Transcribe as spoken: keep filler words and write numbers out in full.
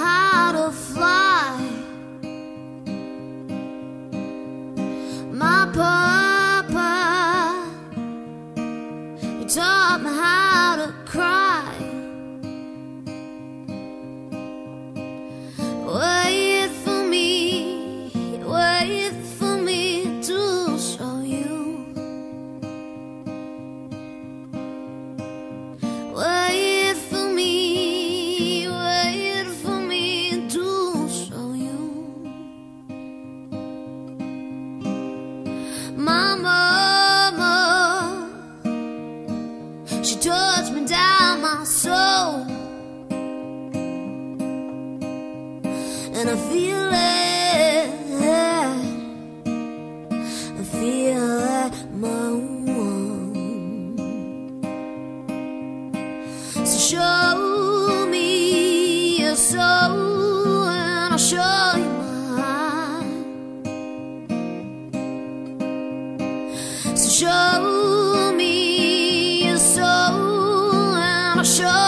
how to fly. My papa, he taught me how to cry. Wait for me, wait for me to show you. Wait for me, wait for me to show you. My mama, she touched me down my soul, and I feel it, I feel it moan. So show me your soul, and I'll show you mine. So show me your soul, and I'll show